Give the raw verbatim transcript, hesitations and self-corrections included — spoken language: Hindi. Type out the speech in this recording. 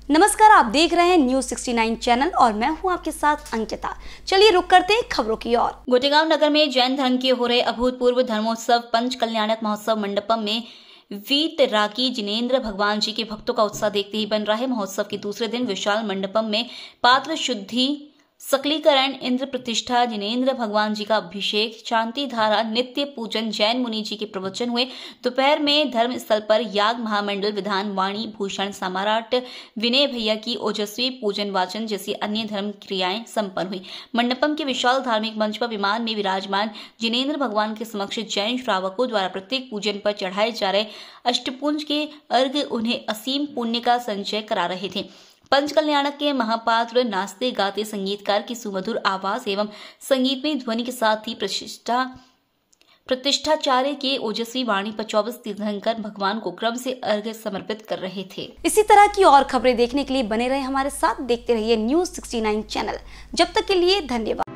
नमस्कार, आप देख रहे हैं न्यूज सिक्सटी नाइन चैनल और मैं हूं आपके साथ अंकिता। चलिए रुक करते हैं खबरों की ओर। गोटेगांव नगर में जैन धर्म के हो रहे अभूतपूर्व धर्मोत्सव पंच कल्याणक महोत्सव मंडपम में वीतरागी जिनेंद्र भगवान जी के भक्तों का उत्साह देखते ही बन रहा है। महोत्सव के दूसरे दिन विशाल मंडपम में पात्र शुद्धि, सकलीकरण, इंद्र प्रतिष्ठा, जिनेंद्र भगवान जी का अभिषेक, शांति धारा, नित्य पूजन, जैन मुनि जी के प्रवचन हुए। दोपहर में धर्म स्थल पर याग महामंडल, विधान, वाणी, भूषण, सम्राट विनय भैया की ओजस्वी पूजन वाचन जैसी अन्य धर्म क्रियाएं संपन्न हुई। मंडपम के विशाल धार्मिक मंच पर विमान में विराजमान जिनेंद्र भगवान के समक्ष जैन श्रावकों द्वारा प्रत्येक पूजन पर चढ़ाए जा रहे अष्टपुंज के अर्घ उन्हें असीम पुण्य का संचय करा रहे थे। पंच कल्याणक के महापात्र नाचते गाते संगीतकार की सुमधुर आवाज एवं संगीतमय ध्वनि के साथ ही प्रतिष्ठा प्रतिष्ठाचार्य के ओजस्वी वाणी पर चौबीस तीर्थंकर भगवान को क्रम से अर्घ्य समर्पित कर रहे थे। इसी तरह की और खबरें देखने के लिए बने रहे हमारे साथ, देखते रहिए न्यूज सिक्सटी नाइन चैनल। जब तक के लिए धन्यवाद।